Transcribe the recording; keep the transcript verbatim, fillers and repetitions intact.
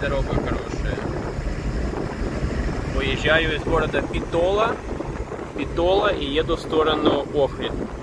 дорога хорошая. Выезжаю из города Питола, Питола и еду в сторону Охрид.